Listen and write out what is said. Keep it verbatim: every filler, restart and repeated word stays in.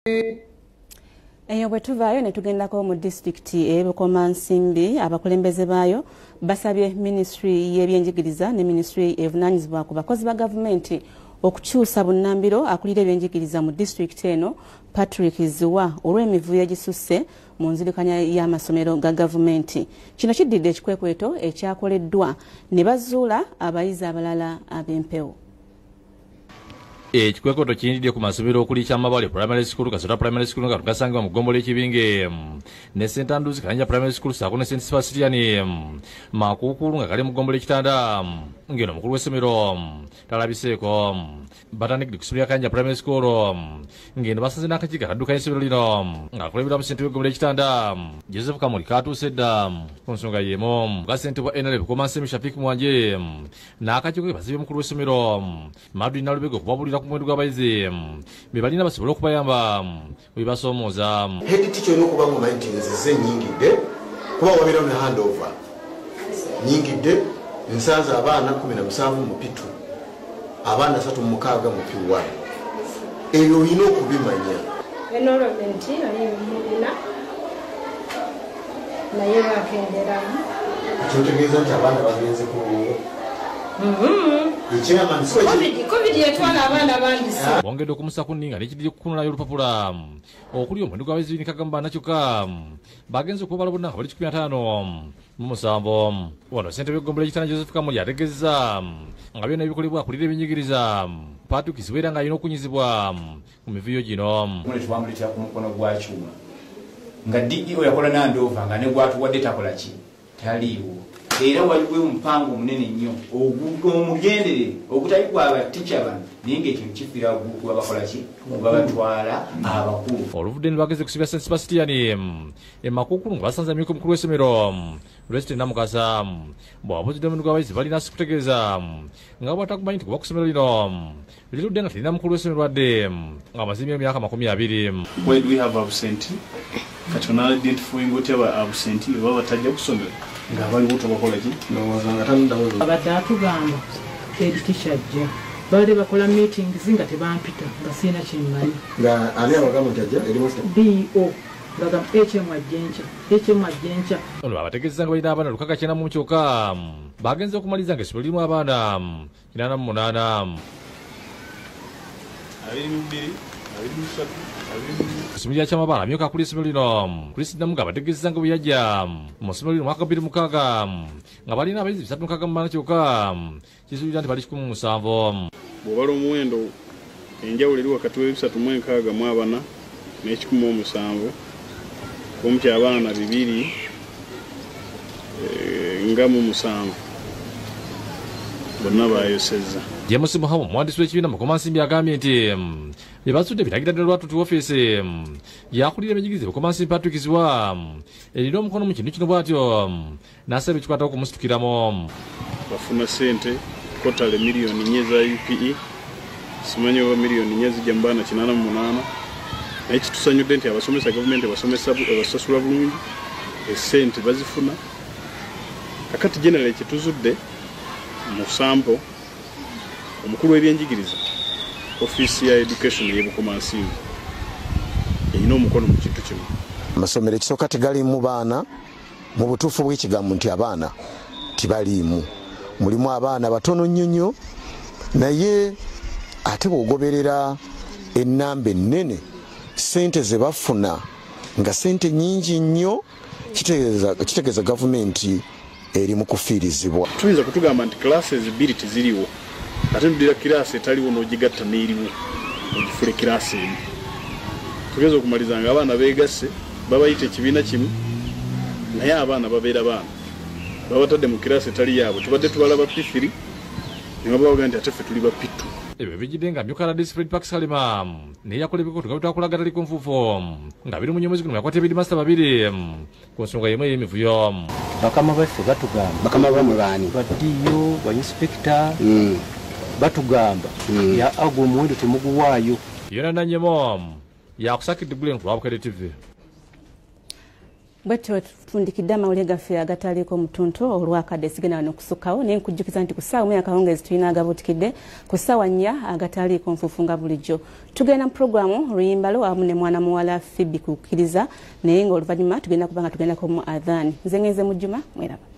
Eyo bwe tuvaayo ne tugendako mu disitulikiti e Bukomansimbi abakulembeze baayo basabye Ministry y'ebyenjigiriza ne Ministry evunaanyizibwa ku bakozi ba gavumenti okukyusa bunnambiro akulira ebyenjigiriza mu disitulikiti eno Patrick Ziwa olw'emivuyo egisusse mu nzirikanya y'amasomero ga gavumenti. Kino kiddidde ekikwekweto ekyakoleddwa ne bazuula abayizi abalala ab'empewo. Ekikwekoto kiyindidde ku masomero okuli Kyamabale Primary School, Kasota Primary School nga tugasanga mu Ggombolo ekibinge ne Saint Andrews Kanja Primary School saako ne Saint Sebastian Makukulu nga kali mu Ggombolo ekitanda ngeno mukulu w'essomero talabiseeko batandikidde ku ssomero lya Kanja Primary School ngeno basanze n'akakiiko akaddukanya essomero lino nga akulembera mu ssente w'Eggombolo ekitanda Joseph Kamuli katuuse dda ku nsonga y'emu nga ssente wa N R L Bukomansimbi Shafik Mwanje n'akakiiko ke basibye mukulu w'essomero Madri Nalubega okubabulira ku muwendo gw'abayizi be balina basobole okubayamba bwe basoomooza. Head teacher olina okuba nga omanyi nti nzize nnyingidde kuba wabeerawo ne handover nnyingidde nsanze abaana kumi na musanvu mu pitu abaana asatu mu mukaaga mu P one ebyo olina okubimanya. Enrollment ali mubina naye bakenderamu ekyotegeeza nti abaana bagenze ku bongedde okumusa ku nninga nekidire kukunulayo olupapula okuli omuwendo gw'abayizi bibiri kagamba na kyokka bagenze okubala bonna nga bali kikumi na ttaano mu musanvu. Wano ssentebe w'Eggombolo ekitanda Joseph Kamuli ategeezezza nga byonna ebikolebwa akulira ebyenjigiriza Patrick Ziwera nga alina okunyizibwa ku mivuyo gino. Tubamulitira ku mukono gwa kyuma nga D E O yakola nandova nga ne gwatuwadde takola ki taliiwo era waliwo omupango munene nnyo omugendere okutali kwaba ticha bano naye ng'ekintu kifiira wabakola ki babatwala abakulu. Oluvudde ne bageze kusibya Saint Sebastian e Makukulu nga basanze amyuka omukulu w'essomero Lwesti Namukasa bw'abuzidde omuwendo gw'abayizi balina si kutegeeza nga bw'atakumanyi nti kuba ku ssomero lino lirudde nga terina mukulu w'essomero wadde nga amazimye emyaka makumi abiri. Where do we have absent? Kati onaidentifying otya ba absent baba batajja ku ssomero nga bali buto bakola ki ndowooza nga tandawo abadde atugamba eri tikyajja baali bakola meetings nga tebampita nga siina kyemmanyi nga ani abagamba nti ajja eri musta D E O ngagamba ekyemu ajjenca ekyemu ajjenca. Ono babategeezeza nga balina abaana lukaka kyenda mu kyokka bagenze okumaliza nga essomero lirimu abaana kinaana mu munaana abiri mu bbiri abiri mu ssatu essomero lya Kyamabale amyuka akuli essomero lino Kristi Namuga abategeezeza nga bwe yajja mu ssomero lino mwaka bbiri mukaaga nga balina abayizi bisatu mukaaga mu munaana kyokka kisuubirwa nti bali kikumi mu musanvu. bw'obala omuwendo enjawulo eri wakati w'ebisatu mu enkaaga mu abana n'ekikumi mu musanvu kumpi abaana bibiri nga mu musanvu bonna bayosezza. James Muhamu omuwandiisi w'ekibiina mu Bukomansimbi agambye nti bye basudde biragira ddala lwatuuti woofiisi yakulira ebyenjigiriza Bukomansimbi Patrick Ziwa erina omukono mu kintu kino bw'atyo n'asaba ekikwatawo okumusitukiramu. Bafuna ssente kotale miliyoni nnya za U P E simanyi oba miliyoni nnya zijja mu baana kinaana mu munaana naye kitusanyudde nti abasomesa gavumenti basasula bulungi essente bazifuna kakati general ekituzudde mu sampo omukulu w'ebyenjigiriza ofiisi ya education y'e Bukomansimbi erina omukono mu kintu kino. amasomero ekisooka tegaliimu baana mu butuufu bw'ekigambo nti abaana tibaliimu mulimu abaana batono nnyo nnyo naye ate bw'ogoberera ennamba ennene ssente ze bafuna nga ssente nnyingi nnyo kitegeeza gavumenti eri mu kufiirizibwa. Tuyinza kutugamba nti classes bbiri teziriwo ate ndira kiraasi etaliwo n'ogigatta n'eriwo ogifule kiraasi emu tugeza okumaliza nga abaana beegasse babayita ekibiina kimu naye abaana babeera baana babatadde mu kiraasi etali yaabwe tubadde tubalaba P three ne babaga nti ate ffe tuli ba P two. Ebyo bijjidde nga myuka Radis Fred Park Salima naye yakola ebikoto nga bitakulaga tali ku nfuufu nga biri mu nnyo mwezi guno yakwata ebidimasta babiri ku nsonga y'emu ey'emivuyo. Bakama baffe batugamba bakama bamwe baani baddiyo ba inspector batugamba ya agwo omuwendo temuguwaayo. Yona Nanyemo yakusakidde Glen ku Lwabukere T V. bwetyo tutundikidde amawulire gaffe agataliko mutunto olwakadde sigenda wano kusukkawo naye nkujjukiza nti ku ssaawa mu akawungeezi tulina agabuutikidde ku ssaawa nnya agataliiko nfuufu nga bulijjo tugenda mu puroguramu luyimbalo awamu ne mwana muwala Phoebe kukkiriza naye ng'oluvannyuma tugenda kuba nga tugendako mu adhaani nze ngenze mu jjuma mweraba